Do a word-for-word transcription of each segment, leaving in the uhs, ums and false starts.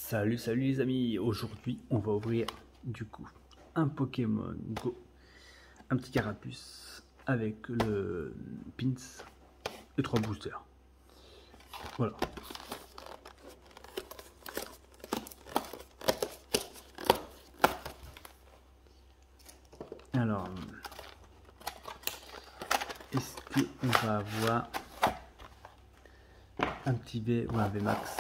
Salut, salut les amis, aujourd'hui on va ouvrir du coup un Pokémon Go, un petit carapuce avec le pins et trois boosters. Voilà. Alors, est-ce qu'on va avoir un petit V ou un V max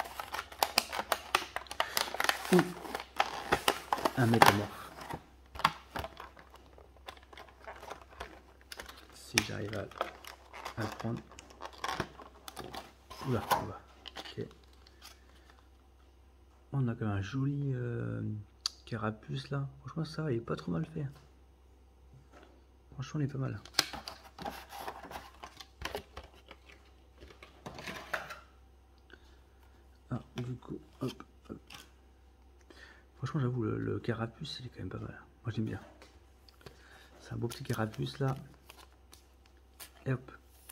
ou un métamorphe? Si j'arrive à, à le prendre. Oula, oula. Ok. On a quand même un joli euh, carapuce là. Franchement, ça, il est pas trop mal fait. Franchement, il est pas mal. Ah, du coup, hop, hop. Franchement, j'avoue, le, le carapuce, il est quand même pas mal. Moi, j'aime bien. C'est un beau petit carapuce là. Et hop.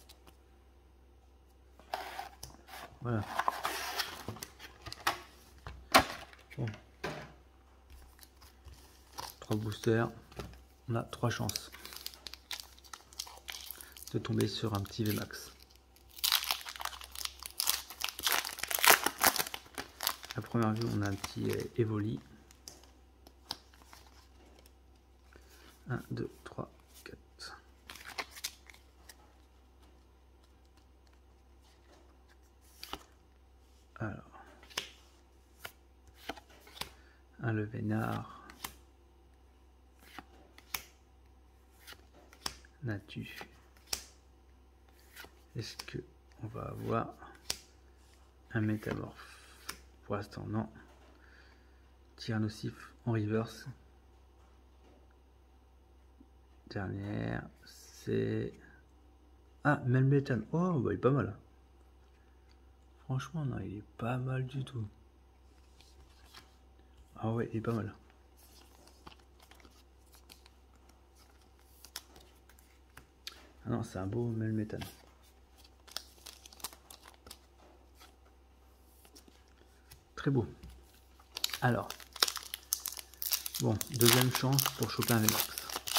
Voilà. Bon. Trois boosters. On a trois chances de tomber sur un petit V max. À première vue, on a un petit Evoli. un, deux, trois, quatre. Alors. Un Le Vénard. Natu. Est-ce que on va avoir un métamorphe? Pour l'instant, non. Tir nocif en reverse. Dernière, c'est... Ah, Melmetal. Oh, bah, il est pas mal. Franchement, non, il est pas mal du tout. Ah ouais, il est pas mal. Ah non, c'est un beau Melmetal. Très beau. Alors, bon, deuxième chance pour choper un V max.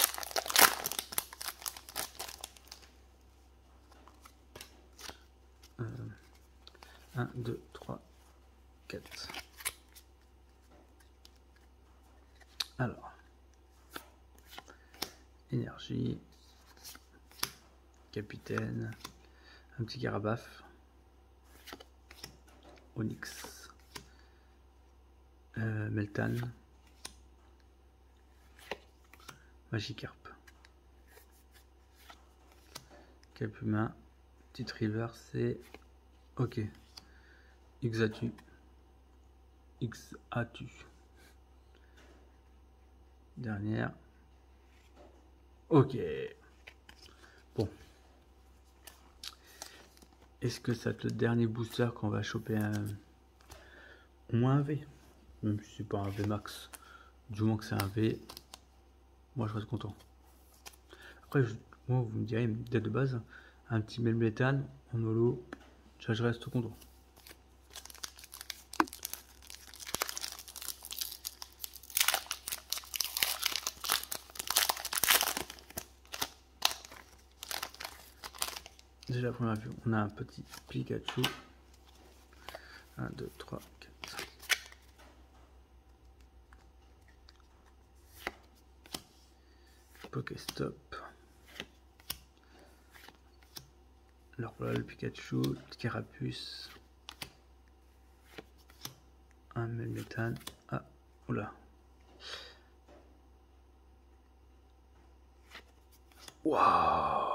un, deux, trois, quatre. Alors, énergie, capitaine, un petit Garabaf, Onyx, euh, Meltan, Magikarp, Capumain, petite river, c'est ok. Xatu, Xatu. Dernière. Ok. Bon. Est-ce que ça va être le dernier booster qu'on va choper un... au moins un V? Même si c'est pas un V max. Du moins que c'est un V. Moi je reste content. Après, je... moi vous me direz, dès de base, un petit Melmetal en holo, je reste content. Déjà, la première vue, on a un petit Pikachu. un, deux, trois, quatre. Pokéstop. Alors voilà le Pikachu, petit carapuce. Un Melmetal. Ah, oula. Waouh!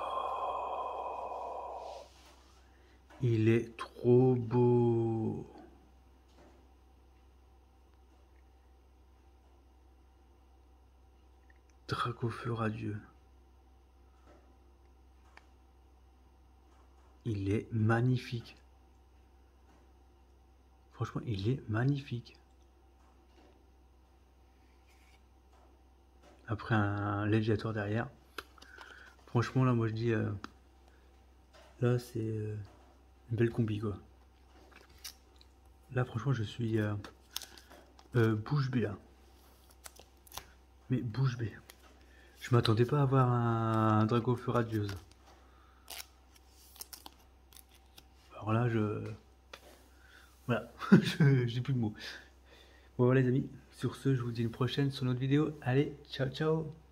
Il est trop beau. Dracofeu radieux. Il est magnifique. Franchement, il est magnifique. Après un légiatoire derrière. Franchement, là, moi je dis... Euh, là, c'est euh, une belle combi, quoi. Là, franchement, je suis... Euh, Euh, bouche bée là. Mais bouche bée. Je m'attendais pas à avoir un, un Dracaufeu radieuse. Alors là, je... Voilà, j'ai plus de mots. Bon voilà les amis, sur ce, je vous dis une prochaine sur notre vidéo. Allez, ciao ciao.